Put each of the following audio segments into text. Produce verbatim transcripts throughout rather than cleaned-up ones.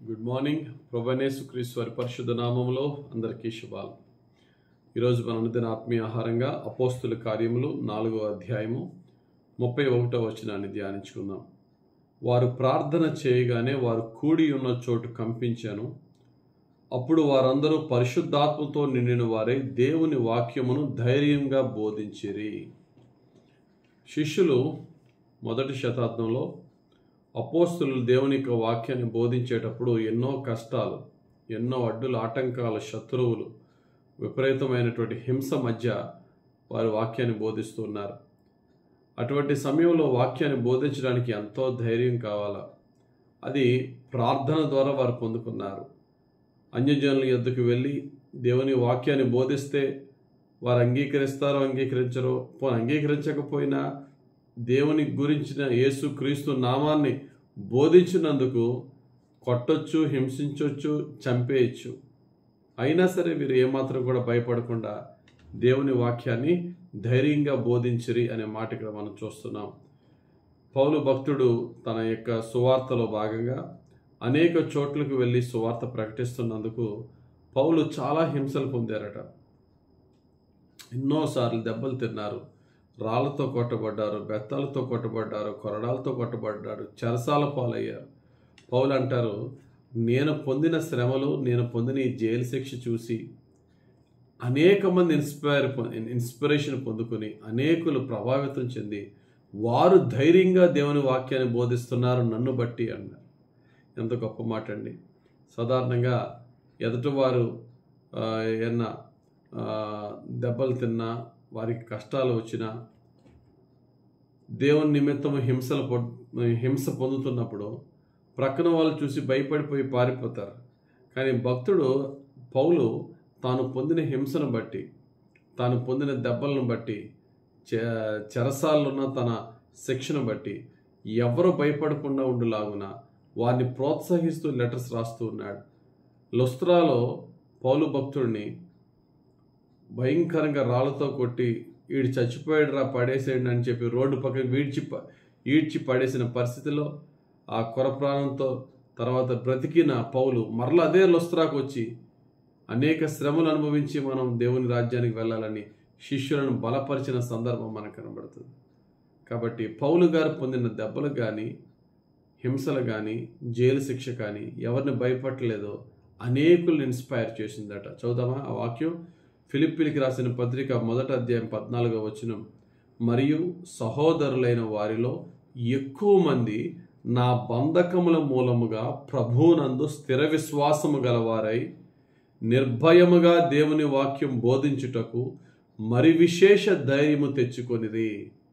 Good morning. ప్రభువైన యేసుక్రీస్తు వారి పరిశుద్ధ నామములో అందరికీ శుభాలు. ఈరోజు మన అనుదిన ఆత్మీయ ఆహారంగా అపోస్తుల కార్యములు నాలుగో అధ్యాయము ముప్పై ఒకటో వచనాన్ని ధ్యానించుకుందాం. వారు ప్రార్థన చేయగానే వారు కూడి ఉన్న చోటు కంపించాను. అప్పుడు వారందరూ పరిశుద్ధాత్మతో నిండిన వారై దేవుని వాక్యమును ధైర్యంగా బోధించిరి. శిష్యులు మొదటి శతాబ్దంలో అపోస్తులు దేవుని యొక్క వాక్యాన్ని బోధించేటప్పుడు ఎన్నో కష్టాలు, ఎన్నో అడ్డులు, ఆటంకాలు, శత్రువులు, విపరీతమైనటువంటి హింస మధ్య వారు వాక్యాన్ని బోధిస్తున్నారు. అటువంటి సమయంలో వాక్యాన్ని బోధించడానికి ఎంతో ధైర్యం కావాలా. అది ప్రార్థన ద్వారా వారు పొందుకున్నారు. అన్యజనుల యొద్దకు వెళ్ళి దేవుని వాక్యాన్ని బోధిస్తే వారు అంగీకరిస్తారో అంగీకరించరో, పోనీ అంగీకరించకపోయినా దేవుని గురించిన యేసు క్రీస్తు నామాన్ని బోధించినందుకు కొట్టొచ్చు, హింసించవచ్చు, చంపేయచ్చు. అయినా సరే వీరు ఏమాత్రం కూడా భయపడకుండా దేవుని వాక్యాన్ని ధైర్యంగా బోధించిరి అనే మాట ఇక్కడ మనం చూస్తున్నాం. పౌలు భక్తుడు తన యొక్క సువార్తలో భాగంగా అనేక చోట్లకు వెళ్ళి సువార్త ప్రకటిస్తున్నందుకు పౌలు చాలా హింసలు పొందారట. ఎన్నోసార్లు దెబ్బలు తిన్నారు, రాళ్లతో కొట్టబడ్డారు, బెత్తాలతో కొట్టబడ్డారు, కొరడాలతో కొట్టబడ్డారు, చెరసాల పాలయ్యారు. పౌలు అంటారు, నేను పొందిన శ్రమలు, నేను పొందిన ఈ జైలు శిక్ష చూసి అనేక మంది ఇన్స్పైర్ ఇన్స్పిరేషన్ పొందుకొని అనేకులు ప్రభావితం చెంది వారు ధైర్యంగా దేవుని వాక్యాన్ని బోధిస్తున్నారు నన్ను బట్టి అన్నారు. ఎంత గొప్ప మాట అండి. సాధారణంగా ఎదుటివారు ఏమన్నా దెబ్బలు తిన్నా, వారికి కష్టాలు వచ్చినా, దేవుని నిమిత్తం హింసలు హింస పొందుతున్నప్పుడు ప్రక్కన వాళ్ళు చూసి భయపడిపోయి పారిపోతారు. కానీ భక్తుడు పౌలు తాను పొందిన హింసను బట్టి, తాను పొందిన దెబ్బలను బట్టి, చెరసాలున్న తన శిక్షను బట్టి ఎవరు భయపడకుండా ఉండులాగున వారిని ప్రోత్సహిస్తూ లెటర్స్ రాస్తూ ఉన్నాడు. లుస్త్రాలో పౌలు భక్తుడిని భయంకరంగా రాళ్లతో కొట్టి ఈడు చచ్చిపోయాడు రా, పడేసేయండి అని చెప్పి రోడ్డు పక్కన వీడ్చి ఈడ్చి పడేసిన పరిస్థితిలో ఆ కొర ప్రాణంతో తర్వాత బ్రతికిన పౌలు మరలా అదే లుస్త్రాకు వచ్చి అనేక శ్రమలు అనుభవించి మనం దేవుని రాజ్యానికి వెళ్ళాలని శిష్యులను బలపరిచిన సందర్భం మనకు కనబడుతుంది. కాబట్టి పౌలు గారు పొందిన దెబ్బలు కానీ, హింసలు కానీ, జైలు శిక్ష కానీ ఎవరిని భయపడలేదో అనేకులను ఇన్స్పైర్ చేసిందట. చదువుదామా ఆ వాక్యం. ఫిలిప్పీలకు రాసిన పత్రిక మొదటి అధ్యాయం పద్నాలుగో వచనం. మరియు సహోదరులైన వారిలో ఎక్కువ మంది నా బంధకముల మూలముగా ప్రభువునందు స్థిర విశ్వాసము గలవారై నిర్భయముగా దేవుని వాక్యం బోధించుటకు మరి విశేష ధైర్యము తెచ్చుకొనిది.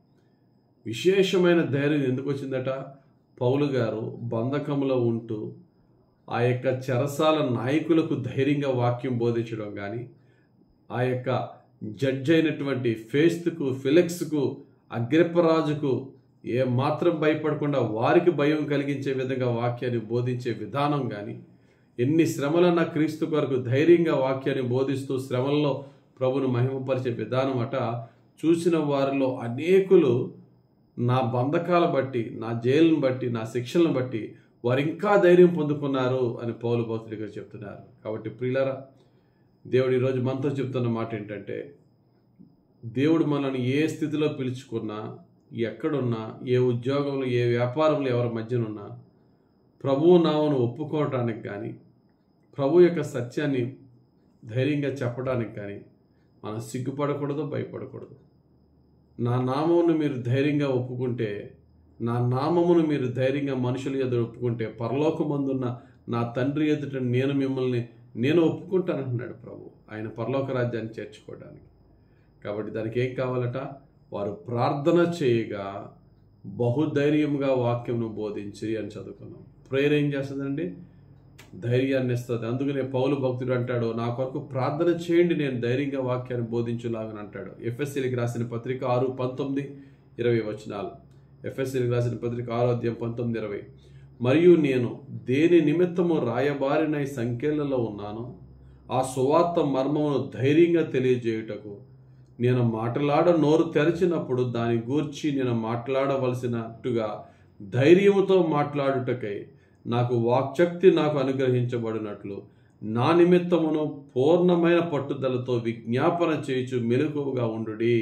విశేషమైన ధైర్యం ఎందుకు వచ్చిందట? పౌలు గారు బంధకములో ఉంటూ ఆ యొక్క చెరసాల నాయకులకు ధైర్యంగా వాక్యం బోధించడం కానీ, ఆ యొక్క జడ్జ్ అయినటువంటి ఫేస్తుకు, ఫిలెక్స్కు, అగ్రిప్పరాజుకు ఏ మాత్రం భయపడకుండా వారికి భయం కలిగించే విధంగా వాక్యాన్ని బోధించే విధానం కానీ, ఎన్ని శ్రమలన్నా క్రీస్తు కొరకు ధైర్యంగా వాక్యాన్ని బోధిస్తూ శ్రమల్లో ప్రభును మహిమపరిచే విధానం అట చూసిన వారిలో అనేకులు నా బంధకాల బట్టి, నా జైలును బట్టి, నా శిక్షలను బట్టి వారు ఇంకా ధైర్యం పొందుకున్నారు అని పౌలు భక్తుడిగా చెప్తున్నారు. కాబట్టి ప్రియులారా, దేవుడు ఈరోజు మనతో చెప్తున్న మాట ఏంటంటే, దేవుడు మనల్ని ఏ స్థితిలో పిలుచుకున్నా, ఎక్కడున్నా, ఏ ఉద్యోగంలో, ఏ వ్యాపారంలో ఎవరి మధ్యనున్నా ప్రభువు నామను ఒప్పుకోవటానికి కానీ, ప్రభు యొక్క సత్యాన్ని ధైర్యంగా చెప్పడానికి కానీ మనం సిగ్గుపడకూడదు, భయపడకూడదు. నా నామమును మీరు ధైర్యంగా ఒప్పుకుంటే, నా నామమును మీరు ధైర్యంగా మనుషుల ఎదుట ఒప్పుకుంటే పరలోకమందున్న నా తండ్రి ఎదుట నేను మిమ్మల్ని నేను ఒప్పుకుంటానంటున్నాడు ప్రభు, ఆయన పరలోక రాజ్యాన్ని చేర్చుకోవడానికి. కాబట్టి దానికి ఏం కావాలట? వారు ప్రార్థన చేయగా బహుధైర్యంగా వాక్యంను బోధించి అని చదువుకున్నాం. ప్రేయర్ ఏం చేస్తుందండి? ధైర్యాన్ని ఇస్తుంది. అందుకనే పౌలు భక్తుడు అంటాడు, నా కొరకు ప్రార్థన చేయండి, నేను ధైర్యంగా వాక్యాన్ని బోధించులాగని అంటాడు. ఎఫ్ఎస్సీలకు రాసిన పత్రిక ఆరు పంతొమ్మిది ఇరవై వచనాలు. ఎఫ్ఎస్సీలకు రాసిన పత్రిక ఆరో అధ్యాయం పంతొమ్మిది ఇరవై. మరియు నేను దేని నిమిత్తము రాయబారిన సంఖ్యలలో ఉన్నానో ఆ సువార్త మర్మమును ధైర్యంగా తెలియజేయుటకు నేను మాట్లాడ నోరు తెరిచినప్పుడు దాని గూర్చి నేను మాట్లాడవలసినట్టుగా ధైర్యముతో మాట్లాడుటకై నాకు వాక్శక్తి నాకు అనుగ్రహించబడినట్లు నా నిమిత్తమును పూర్ణమైన పట్టుదలతో విజ్ఞాపన చేయుచు మెలకువగా ఉండుడి.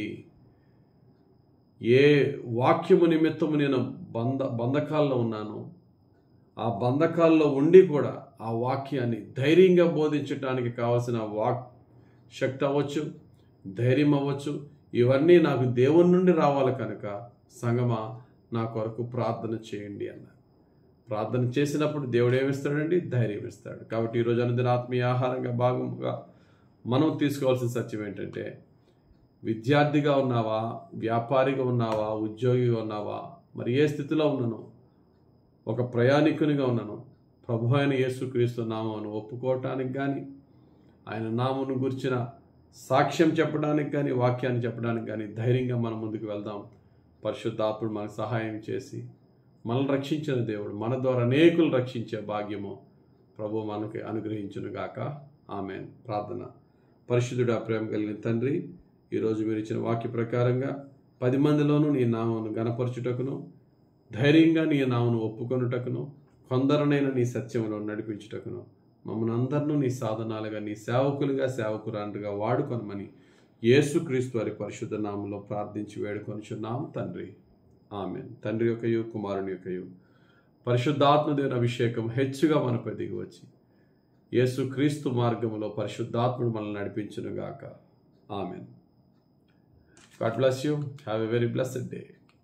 ఏ వాక్యము నిమిత్తము నేను బంధ బంధకాల్లో ఉన్నానో ఆ బంధకాల్లో ఉండి కూడా ఆ వాక్యాన్ని ధైర్యంగా బోధించడానికి కావలసిన వాక్ శక్తి అవ్వచ్చు, ధైర్యం అవ్వచ్చు, ఇవన్నీ నాకు దేవుని నుండి రావాలి కనుక సంగమా నా కొరకు ప్రార్థన చేయండి అన్నారు. ప్రార్థన చేసినప్పుడు దేవుడు ఏమిస్తాడండి? ధైర్యం ఇస్తాడు. కాబట్టి ఈరోజు అనుదిన ఆత్మీయ ఆహారంగా భాగంగా మనం తీసుకోవాల్సిన సత్యం ఏంటంటే, విద్యార్థిగా ఉన్నావా, వ్యాపారిగా ఉన్నావా, ఉద్యోగిగా ఉన్నావా, మరి ఏ స్థితిలో ఉన్నాను, ఒక ప్రయాణికునిగా ఉన్నాను, ప్రభు అయిన యేసుక్రీస్తు నామమును ఒప్పుకోవటానికి కానీ, ఆయన నామమును గురించిన సాక్ష్యం చెప్పడానికి కానీ, వాక్యాన్ని చెప్పడానికి కానీ ధైర్యంగా మనం ముందుకు వెళ్దాం. పరిశుద్ధాత్ముడు మనకు సహాయం చేసి మనల్ని రక్షించిన దేవుడు మన ద్వారా అనేకులు రక్షించే భాగ్యము ప్రభు మనకి అనుగ్రహించును గాక. ఆమేన్. ప్రార్థన. పరిశుద్ధుడా, ప్రేమ కలిగిన తండ్రి, ఈరోజు మీరు ఇచ్చిన వాక్య ప్రకారంగా పది మందిలోనూ నీ నామమును గణపరచుటకును, ధైర్యంగా నీ నామమును ఒప్పుకొనుటకును, కొందరనైనా నీ సత్యములో నడిపించుటకును మమ్మల్ని అందరినూ నీ సాధనాలుగా, నీ సేవకులుగా, సేవకురాండుగా వాడుకొనమని యేసుక్రీస్తు వారి పరిశుద్ధ నామంలో ప్రార్థించి వేడుకొనుచున్నాం తండ్రి. ఆమేన్. తండ్రి యొక్కయు కుమారుని యొక్కయు పరిశుద్ధాత్మదేవుని అభిషేకం హెచ్చుగా మనపై దిగి వచ్చి యేసుక్రీస్తు మార్గములో పరిశుద్ధాత్ముడు మనల్ని నడిపించును గాక. Amen. God bless you. Have a very blessed day.